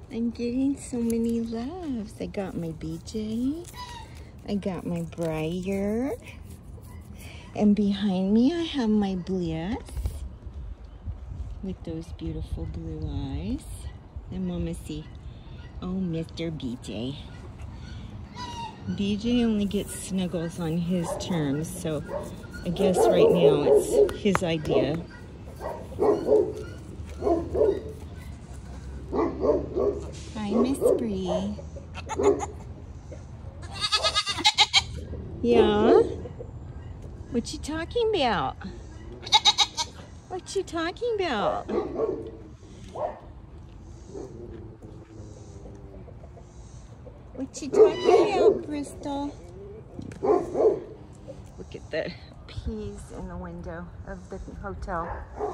I'm getting so many loves. I got my BJ. I got my Briar. And behind me, I have my Bliss with those beautiful blue eyes. And Mama see, oh, Mr. BJ. BJ only gets snuggles on his terms, so I guess right now it's his idea. Hi, Miss Bree. Yeah? What you talking about? What you talking about? What you talking about, Bristol? Look at the peas in the window of the hotel.